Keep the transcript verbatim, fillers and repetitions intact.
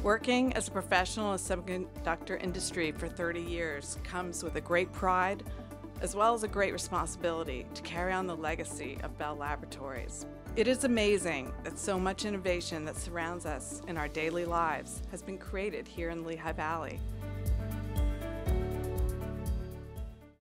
Working as a professional in the semiconductor industry for thirty years comes with a great pride as well as a great responsibility to carry on the legacy of Bell Laboratories. It is amazing that so much innovation that surrounds us in our daily lives has been created here in the Lehigh Valley.